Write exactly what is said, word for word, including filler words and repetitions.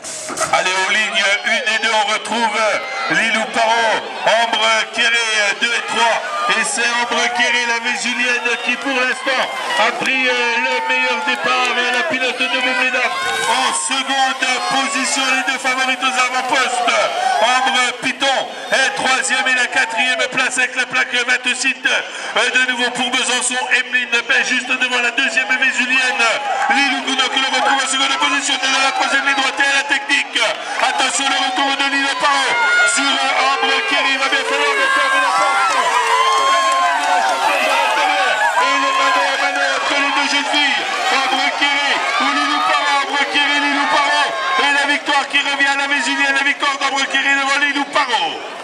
Allez, aux lignes une et deux, on retrouve Lilou Parot, Ambre Kéré deux et trois. Et c'est Ambre Kéré, la Vésulienne, qui pour l'instant a pris le meilleur départ. La pilote de Moumedaf en seconde position, les deux favorites aux avant-postes. Ambre Piton est troisième et la quatrième place avec la plaque vingt-six. De nouveau pour Besançon, Emeline Pay juste devant la deuxième Vésulienne. Lilou Gounod que l'on retrouve en seconde position de la troisième ligne droite et à la technique. Attention, le retour de Lilou Parot sur Ambre Kéré. Il va bien falloir le faire de la porte. Et le mano à mano entre les deux jeunes filles. Ambre Kéré ou Lilou Parot. Ambre Kéré, Lilou Parot. Et la victoire qui revient à la Vésulienne. La victoire d'Ambre Kéré devant Lilou Parot.